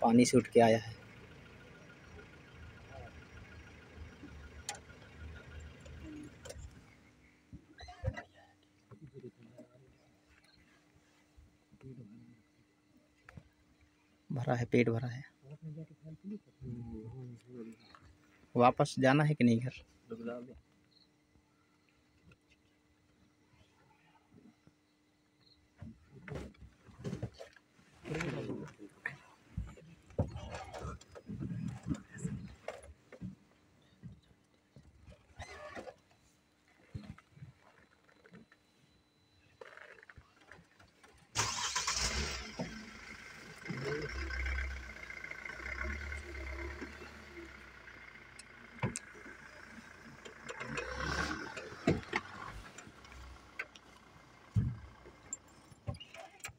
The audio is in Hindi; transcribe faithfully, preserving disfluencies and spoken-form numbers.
पानी से उठ के आया है। भरा है, पेट भरा है। वापस जाना है कि नहीं घर?